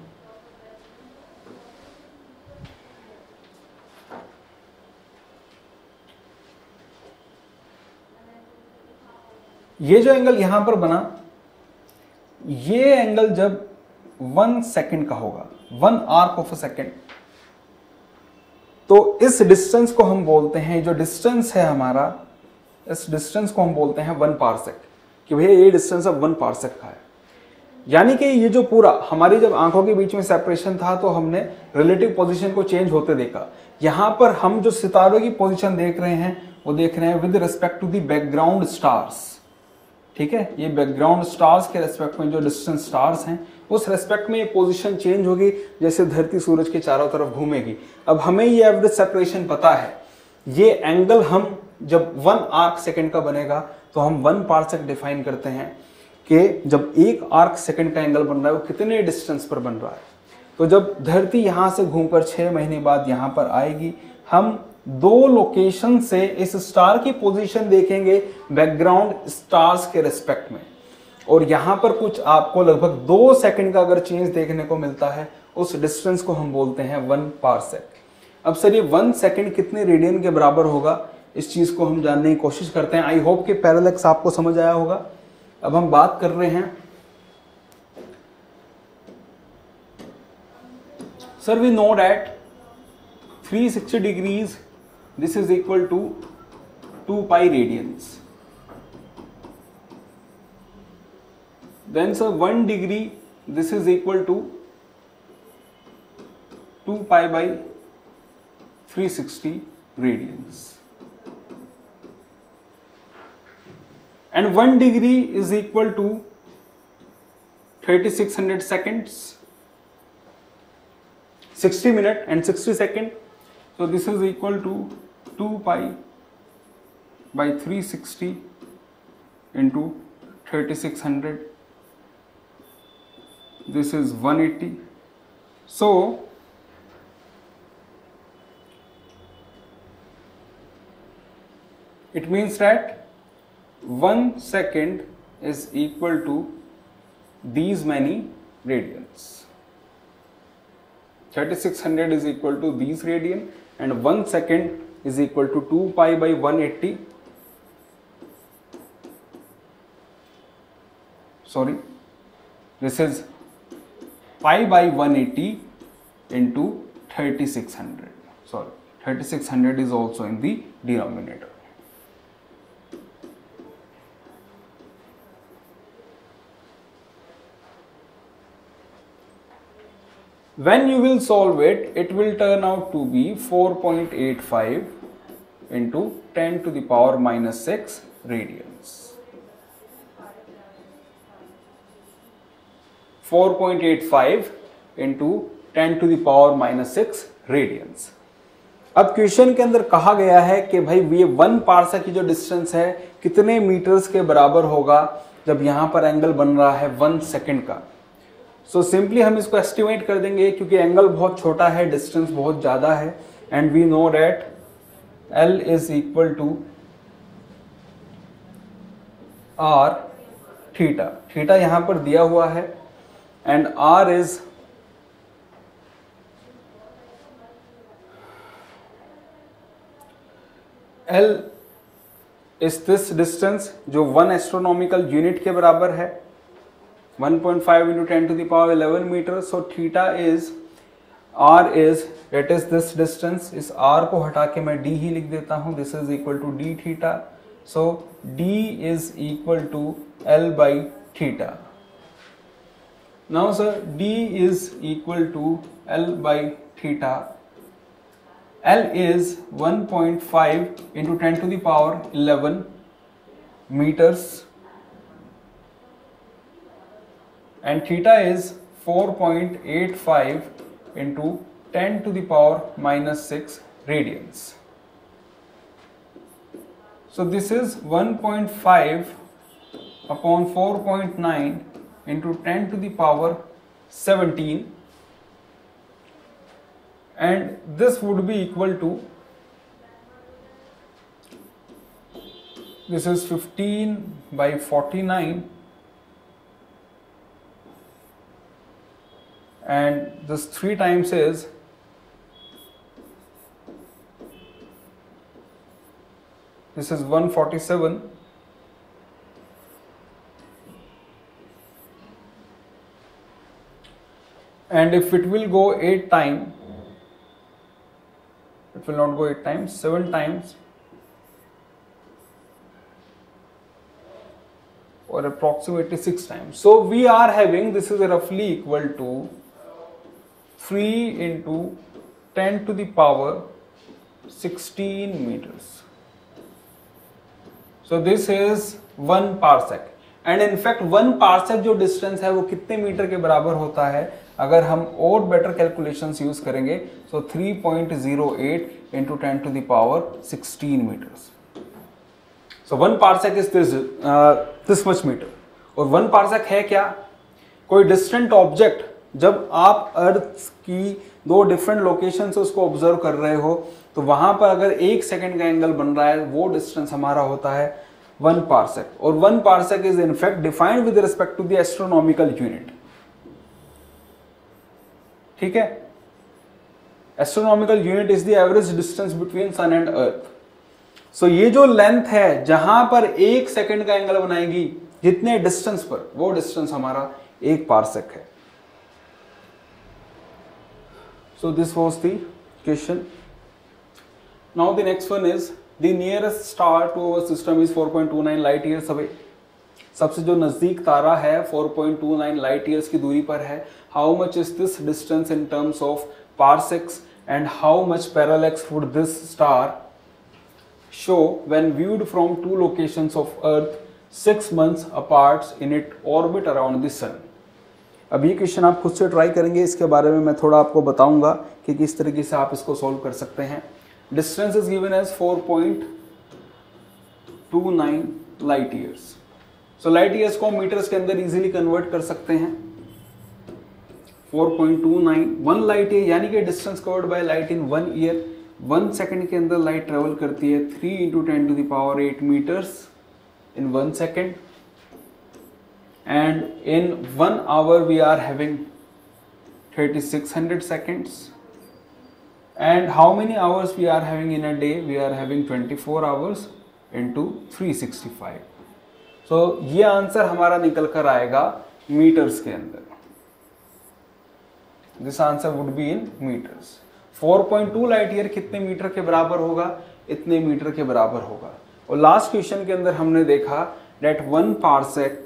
ये जो एंगल यहां पर बना, ये एंगल जब वन सेकंड का होगा, one arc of a second, तो इस डिस्टेंस को हम बोलते हैं, जो डिस्टेंस है हमारा, इस डिस्टेंस को हम बोलते हैं वन पार्सेक, कि भैया ये डिस्टेंस अब वन पार्सेक का है। यानी कि ये जो पूरा हमारी जब आंखों के बीच में सेपरेशन था तो हमने रिलेटिव पोजीशन को चेंज होते देखा। यहां पर हम जो सितारों की पोजीशन देख रहे हैं वो देख रहे हैं with respect to the background stars. ठीक है, ये बैकग्राउंड स्टार्स के रेस्पेक्ट में जो डिस्टेंस स्टार्स हैं उस रेस्पेक्ट में ये पोजीशन चेंज होगी, जैसे धरती सूरज के चारों तरफ घूमेगी। अब हमें ये एवरेज सेपरेशन पता है, ये एंगल हम जब वन आर्क सेकंड का बनेगा तो हम वन पार्सेक डिफाइन करते हैं कि जब एक आर्क सेकंड का एंगल बन रहा है वो कितने डिस्टेंस पर बन रहा है। तो जब धरती यहां से घूमकर छह महीने बाद यहां पर आएगी, हम दो लोकेशन से इस स्टार की पोजीशन देखेंगे बैकग्राउंड स्टार्स के रेस्पेक्ट में, और यहां पर कुछ आपको लगभग दो सेकंड का अगर चेंज देखने को मिलता है, उस डिस्टेंस को हम बोलते हैं वन पार्सेक। अब सर ये वन सेकंड कितने रेडियन के बराबर होगा, इस चीज को हम जानने की कोशिश करते हैं। आई होप कि पैरेलैक्स आपको समझ आया होगा। अब हम बात कर रहे हैं, sir we know that three sixty degrees this is equal to two pi radians, then sir one degree this is equal to two pi by three sixty radians, and one degree is equal to thirty-six hundred seconds, sixty minute and sixty second. So this is equal to two pi by three sixty into thirty-six hundred. This is one eighty. So it means that one second is equal to these many radians. thirty-six hundred is equal to these radian and one second is equal to two pi by one eighty. Sorry, this is pi by one eighty into thirty-six hundred. Sorry, thirty-six hundred is also in the denominator. When you will solve it, it will turn out to be four point eight five into ten to the power minus six radians. four point eight five into ten to the power minus six radians. अब question के अंदर कहा गया है कि भाई ये one पार्सक की जो डिस्टेंस है कितने मीटर्स के बराबर होगा जब यहां पर एंगल बन रहा है वन सेकेंड का. सो so, सिंपली हम इसको एस्टिमेट कर देंगे क्योंकि एंगल बहुत छोटा है, डिस्टेंस बहुत ज्यादा है, and we know that L is equal to R theta. Theta यहां पर दिया हुआ है and R is L is this distance जो वन एस्ट्रोनॉमिकल यूनिट के बराबर है, one point five into ten to the power eleven meters. So theta is R is that is this distance. इस R को हटा के मैं D ही लिख देता हूँ. This is equal to D theta. So D is equal to L by theta. Now sir, D is equal to L by theta. L is one point five into ten to the power eleven meters. And theta is four point eight five into ten to the power minus six radians. So this is one point five upon four point nine into ten to the power seventeen, and this would be equal to, this is fifteen by forty-nine, and this three times is this is one forty-seven, and if it will go eight times, it will not go eight times, seven times, or approximately six times. So we are having, this is roughly equal to three into ten to the power sixteen meters. So this is one parsec, and in fact one parsec जो distance है वो कितने meter के बराबर होता है अगर हम और बेटर कैलकुलेशंस यूज करेंगे. So three point zero eight into ten to the power sixteen meters. So one parsec is this uh, this much meter. और one parsec है क्या? कोई डिस्टेंट ऑब्जेक्ट जब आप अर्थ की दो डिफरेंट लोकेशन से उसको ऑब्जर्व कर रहे हो तो वहां पर अगर एक सेकंड का एंगल बन रहा है वो डिस्टेंस हमारा होता है वन पार्सेक. और one parsec is in fact defined with respect to the astronomical unit. ठीक है, astronomical unit is the average distance between sun and earth. So ये जो लेंथ है जहां पर एक सेकंड का एंगल बनाएगी जितने डिस्टेंस पर, वो डिस्टेंस हमारा एक पार्सेक है. So this was the question. Now the next one is the nearest star to our system is four point two nine light years away. सबसे जो नजदीक तारा है four point two nine light years की दूरी पर है. How much is this distance in terms of parsecs and how much parallax would this star show when viewed from two locations of Earth six months apart in its orbit around the sun? अब ये question आप खुद से try करेंगे, इसके बारे में मैं थोड़ा आपको बताऊंगा कि किस तरीके से आप इसको सॉल्व कर सकते हैं. Distance is given as four point two nine light years. So light years को मीटर्स के अंदर इजीली कन्वर्ट कर सकते हैं. four point two nine one light year यानी कि distance covered by light in one year. One second के अंदर लाइट ट्रेवल करती है three into ten to the power eight meters in one second. And in one hour we are having thirty-six hundred seconds, And how many hours we are having in a day? We are having twenty-four hours into three sixty-five. So ये answer हमारा निकल कर आएगा metres के अंदर. This answer would be in meters. four point two light year कितने meter के बराबर होगा? इतने मीटर के बराबर होगा. और लास्ट क्वेश्चन के अंदर हमने देखा that one parsec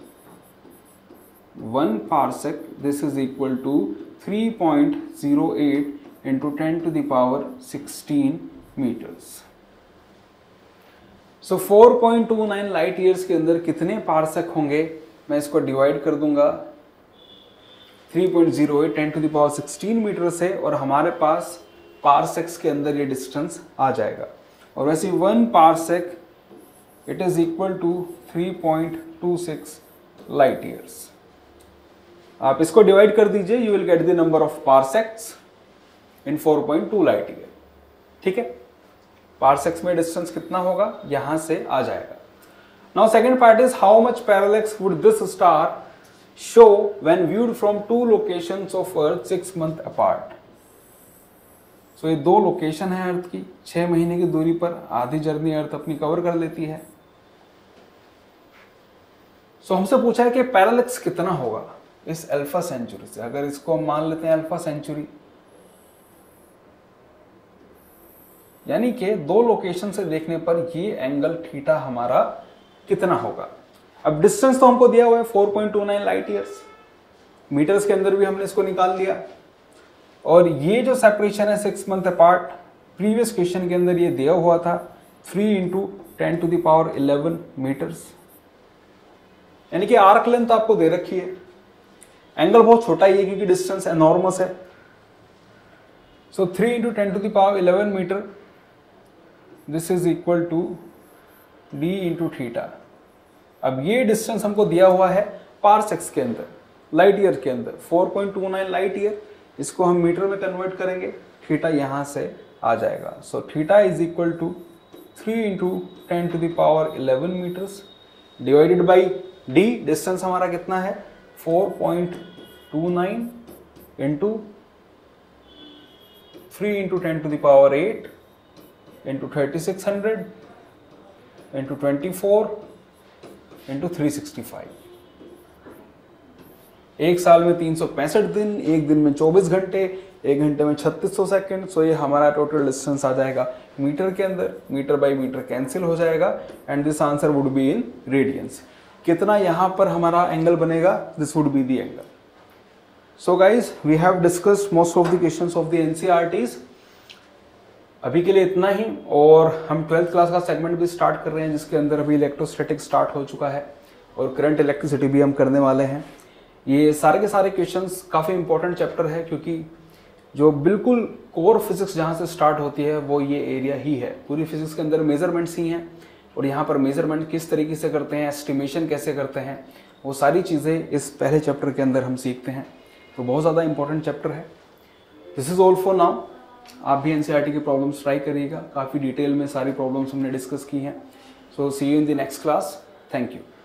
one parsec this is equal to three point zero eight into ten to the power sixteen meters. So four point two nine light years के अंदर कितने पार्सेक होंगे? मैं इसको डिवाइड कर दूंगा three point zero eight ten to the power sixteen meter से, और हमारे पास पार्सेक्स के अंदर ये डिस्टेंस आ जाएगा. और वैसे one parsec it is equal to three point two six light years. आप इसको डिवाइड कर दीजिए, you will get the number of parsecs in four point two light year. ठीक है, पार्सेक्स में डिस्टेंस कितना होगा यहां से आ जाएगा. Now second part is how much parallax would this star show when viewed from two locations of earth six month apart. So ये दो लोकेशन है अर्थ की, छह महीने की दूरी पर आधी जर्नी अर्थ अपनी कवर कर लेती है. सो so, हमसे पूछा है कि पैरेलैक्स कितना होगा इस अल्फा सेंचुरी से. अगर इसको हम मान लेते हैं अल्फा सेंचुरी, यानी कि दो लोकेशन से देखने पर ये एंगल थीटा हमारा कितना होगा. अब डिस्टेंस तो हमको दिया हुआ है four point two nine light years, meters के अंदर भी हमने इसको निकाल लिया. और ये जो सेपरेशन है six month apart, previous question के अंदर ये दिया हुआ था three into ten to the power eleven meters, यानी कि आर्क लेंथ आपको दे रखी है. एंगल बहुत छोटा ही है क्योंकि डिस्टेंस एनॉर्मस है. So three into ten to the power eleven meter, this is equal to D into theta. अब ये डिस्टेंस हमको दिया हुआ है पार्सेक्स के अंदर, लाइट ईयर के अंदर four point two nine light year. इसको हम मीटर में कन्वर्ट करेंगे, थीटा यहां से आ जाएगा. So theta is equal to three into ten to the power eleven meters divided by D. Distance हमारा कितना है four point two nine into three into ten to the power eight into thirty six hundred into twenty four into three sixty five. एक साल में तीन सौ पैंसठ दिन, एक दिन में चौबीस घंटे, एक घंटे में छत्तीस सौ सेकेंड. सो ये हमारा टोटल डिस्टेंस आ जाएगा मीटर के अंदर. मीटर बाई मीटर कैंसिल हो जाएगा and this answer would be in radians. कितना यहाँ पर हमारा एंगल बनेगा? This would be the angle. So guys we have discussed most of the questions of the NCERTs. अभी के लिए इतना ही, और हम ट्वेल्थ क्लास का सेगमेंट भी स्टार्ट कर रहे हैं जिसके अंदर अभी इलेक्ट्रोस्टैटिक स्टार्ट हो चुका है और करंट इलेक्ट्रिसिटी भी हम करने वाले हैं. ये सारे के सारे क्वेश्चंस काफ़ी इंपॉर्टेंट चैप्टर है क्योंकि जो बिल्कुल कोर फिजिक्स जहाँ से स्टार्ट होती है वो ये एरिया ही है. पूरी फिजिक्स के अंदर मेजरमेंट्स ही हैं और यहाँ पर मेजरमेंट किस तरीके से करते हैं, एस्टिमेशन कैसे करते हैं, वो सारी चीज़ें इस पहले चैप्टर के अंदर हम सीखते हैं. तो बहुत ज़्यादा इंपॉर्टेंट चैप्टर है. This is all for now. आप भी एनसीईआरटी की प्रॉब्लम्स ट्राई करिएगा, काफ़ी डिटेल में सारी प्रॉब्लम्स हमने डिस्कस की हैं. So see you in the next class. Thank you.